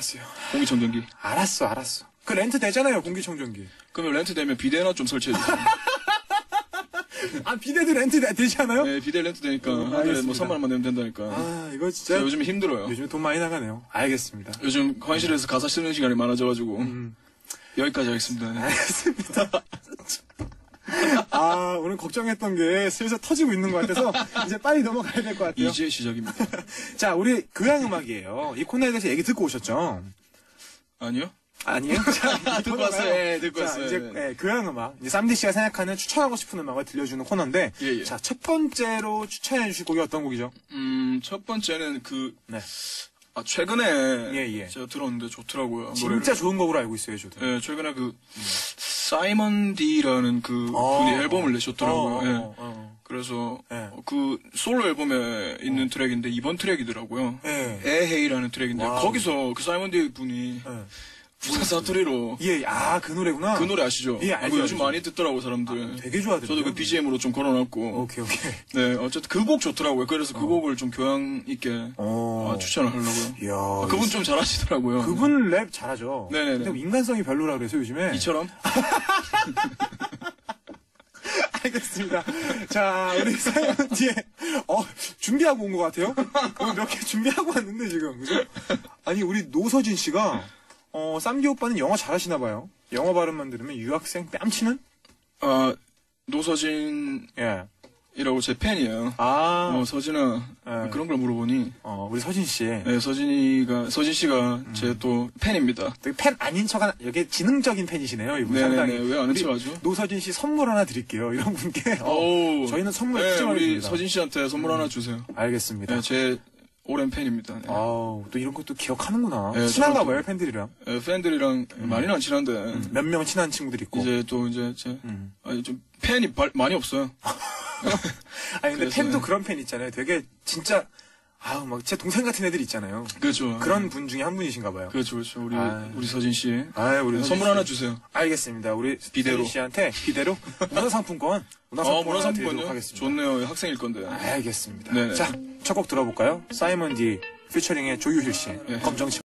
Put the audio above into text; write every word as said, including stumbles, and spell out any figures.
알았어요. 공기청정기. 알았어, 알았어. 그 렌트 되잖아요, 공기청정기. 그러면 렌트 되면 비대나 좀 설치해주세요. 아, 비대도 렌트 되, 되지 않아요? 네, 비대 렌트 되니까 음, 한 달에 뭐 알겠습니다. 삼만 원만 내면 된다니까. 아, 이거 진짜. 요즘 힘들어요. 요즘 돈 많이 나가네요. 알겠습니다. 요즘 관실에서 가사 쓰는 시간이 많아져가지고 음. 여기까지 하겠습니다. 네. 알겠습니다. 아, 오늘 걱정했던 게 슬슬 터지고 있는 것 같아서 이제 빨리 넘어가야 될 것 같아요. 이제 시작입니다. 자, 우리 교양음악이에요. 이 코너에 대해서 얘기 듣고 오셨죠? 아니요? 아니에요? 자, 듣고 왔어요. 예, 듣고 자, 왔어요. 이제 네. 예, 교양음악. 이제 쌈디 씨가 생각하는 추천하고 싶은 음악을 들려주는 코너인데, 예, 예. 자, 첫 번째로 추천해 주실 곡이 어떤 곡이죠? 음, 첫 번째는 그, 네. 아, 최근에 예, 예. 제가 들었는데 좋더라고요. 진짜 노래를. 좋은 곡으로 알고 있어요, 저도. 예, 최근에 그, 사이먼 디라는 그 어, 분이 앨범을 내셨더라고요. 어, 예. 어, 어. 그래서 예. 그 솔로 앨범에 있는 트랙인데 이번 트랙이더라고요. 예. 에헤이라는 트랙인데 와우. 거기서 그 사이먼 디 분이 예. 부산 사투리로 예, 아, 그 노래구나. 그 노래 아시죠? 예, 알죠, 그거 요즘 알죠. 많이 듣더라고 사람들. 되게 좋아하더라고요. 저도 그 비지엠으로 좀 걸어놨고. 오케이, 오케이. 네, 어쨌든 그 곡 좋더라고요. 그래서 그 곡을 좀 교양 있게 어. 아, 추천을 하려고요. 이야. 아, 그분 좀 잘하시더라고요. 그분 랩 잘하죠. 네네네. 근데 인간성이 별로라 그래서 요즘에. 이처럼? 알겠습니다. 자, 우리 사연 뒤에, 어, 준비하고 온 것 같아요? 오늘 몇 개 준비하고 왔는데, 지금. 그죠? 아니, 우리 노서진 씨가, 어, 쌈디 오빠는 영어 잘하시나 봐요. 영어 발음만 들으면 유학생 뺨치는? 아, 노서진이라고 예. 제 팬이에요. 아, 어, 서진아, 예. 그런 걸 물어보니, 어, 우리 서진 씨. 네, 서진이가, 서진 씨가 음. 제 또 팬입니다. 되게 팬 아닌 척 하나, 여기 지능적인 팬이시네요, 이분 네네네, 상당히. 왜 아는 우리 척 하죠? 노서진 씨 선물 하나 드릴게요, 이런 분께. 어, 어우, 저희는 선물 네, 푸짐하게 우리 드립니다. 서진 씨한테 선물 하나 주세요. 알겠습니다. 네, 제 오랜 팬입니다. 네. 아우, 또 이런 것도 기억하는구나. 네, 친한가 저도- 봐요, 팬들이랑. 네, 팬들이랑 많이는 안 친한데, 몇 명 친한 친구들 있고. 이제 또 이제 제, 음. 아니, 좀 팬이 발- 많이 없어요. 아니, 근데 그래서, 팬도 네. 그런 팬 있잖아요. 되게, 진짜, 아우, 막, 제 동생 같은 애들 있잖아요. 그렇죠. 그런 분 중에 한 분이신가 봐요. 그렇죠, 그렇죠. 우리, 아. 우리 서진 씨. 아, 우리 네, 서진 선물 씨. 하나 주세요. 알겠습니다. 우리 비대로. 서진 씨한테 비대로 문화상품권, 아, 문화상품권 하나 드리도록 문화상품권요? 하겠습니다. 좋네요. 학생일 건데. 알겠습니다. 네네. 자, 첫 곡 들어볼까요? 사이먼 디 피처링의 조유힐 씨, 네. 검정치